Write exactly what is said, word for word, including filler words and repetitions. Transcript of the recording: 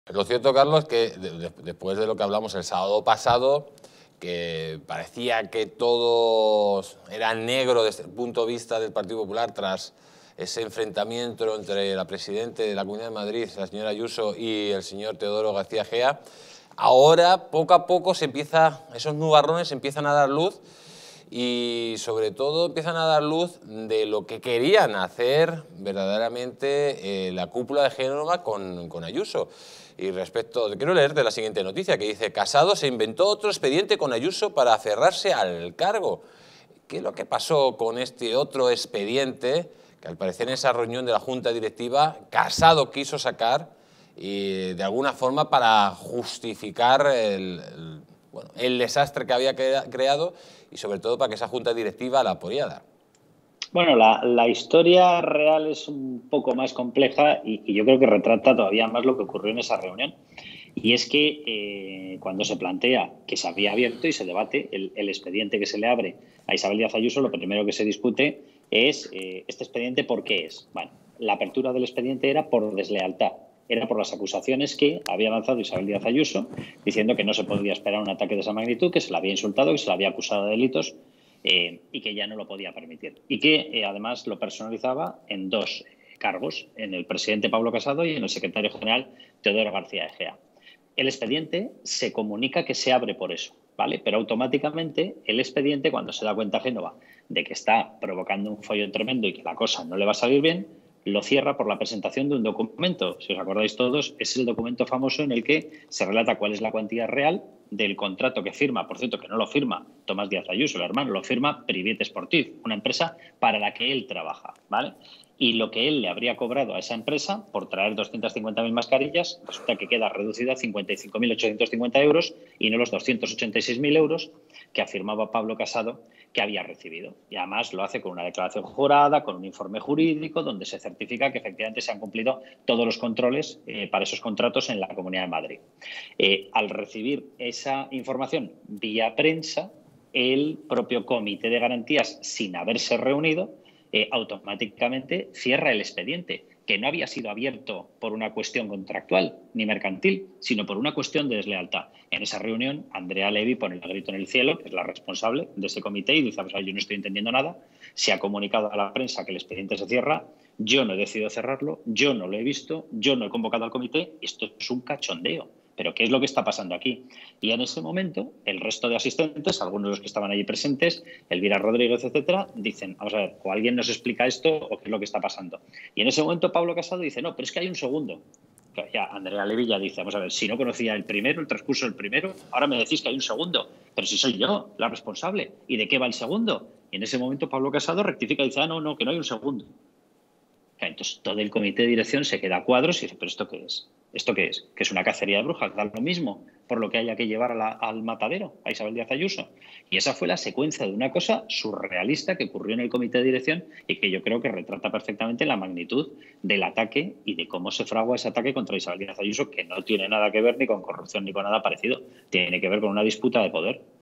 Lo cierto, Carlos, que de, de, después de lo que hablamos el sábado pasado, que parecía que todo era negro desde el punto de vista del Partido Popular tras ese enfrentamiento entre la presidenta de la Comunidad de Madrid, la señora Ayuso, y el señor Teodoro García Egea, ahora poco a poco se empieza, esos nubarrones empiezan a dar luz y sobre todo empiezan a dar luz de lo que querían hacer verdaderamente eh, la cúpula de Génova con, con Ayuso. Y respecto, quiero leerte la siguiente noticia que dice: Casado se inventó otro expediente con Ayuso para aferrarse al cargo. ¿Qué es lo que pasó con este otro expediente que al parecer en esa reunión de la Junta Directiva Casado quiso sacar y de alguna forma para justificar el, el, bueno, el desastre que había creado y sobre todo para que esa Junta Directiva la apoyara? Bueno, la, la historia real es un poco más compleja y, y yo creo que retrata todavía más lo que ocurrió en esa reunión. Y es que eh, cuando se plantea que se había abierto y se debate el, el expediente que se le abre a Isabel Díaz Ayuso, lo primero que se discute es eh, este expediente, ¿por qué es? Bueno, la apertura del expediente era por deslealtad. Era por las acusaciones que había lanzado Isabel Díaz Ayuso, diciendo que no se podía esperar un ataque de esa magnitud, que se la había insultado, que se la había acusado de delitos eh, y que ya no lo podía permitir. Y que eh, además lo personalizaba en dos cargos, en el presidente Pablo Casado y en el secretario general Teodoro García Egea. El expediente se comunica que se abre por eso, ¿vale? Pero automáticamente el expediente, cuando se da cuenta Génova de que está provocando un follón tremendo y que la cosa no le va a salir bien, lo cierra por la presentación de un documento. Si os acordáis todos, es el documento famoso en el que se relata cuál es la cuantía real del contrato que firma, por cierto, que no lo firma Tomás Díaz Ayuso, el hermano, lo firma Priviet Sportif, una empresa para la que él trabaja, ¿vale? Y lo que él le habría cobrado a esa empresa por traer doscientas cincuenta mil mascarillas, resulta que queda reducido a cincuenta y cinco mil ochocientos cincuenta euros y no los doscientos ochenta y seis mil euros que afirmaba Pablo Casado que había recibido. Y además lo hace con una declaración jurada, con un informe jurídico, donde se certifica que efectivamente se han cumplido todos los controles eh, para esos contratos en la Comunidad de Madrid. Eh, al recibir esa información vía prensa, el propio Comité de Garantías, sin haberse reunido, Eh, automáticamente cierra el expediente, que no había sido abierto por una cuestión contractual ni mercantil, sino por una cuestión de deslealtad. En esa reunión, Andrea Levy pone el grito en el cielo, que es la responsable de ese comité, y dice: pues, yo no estoy entendiendo nada, se ha comunicado a la prensa que el expediente se cierra, yo no he decidido cerrarlo, yo no lo he visto, yo no he convocado al comité, esto es un cachondeo. ¿Pero qué es lo que está pasando aquí? Y en ese momento, el resto de asistentes, algunos de los que estaban allí presentes, Elvira Rodríguez, etcétera, dicen: vamos a ver, o alguien nos explica esto o qué es lo que está pasando. Y en ese momento Pablo Casado dice: no, pero es que hay un segundo. Ya Andrea Levy ya dice: vamos a ver, si no conocía el primero, el transcurso del primero, ahora me decís que hay un segundo. Pero si soy yo la responsable. ¿Y de qué va el segundo? Y en ese momento Pablo Casado rectifica y dice: ah, no, no, que no hay un segundo. Entonces todo el comité de dirección se queda a cuadros y dice: ¿pero esto qué es? ¿Esto qué es? ¿Que es una cacería de brujas? Da lo mismo por lo que haya que llevar a la, al matadero, a Isabel Díaz Ayuso. Y esa fue la secuencia de una cosa surrealista que ocurrió en el comité de dirección y que yo creo que retrata perfectamente la magnitud del ataque y de cómo se fragua ese ataque contra Isabel Díaz Ayuso, que no tiene nada que ver ni con corrupción ni con nada parecido. Tiene que ver con una disputa de poder.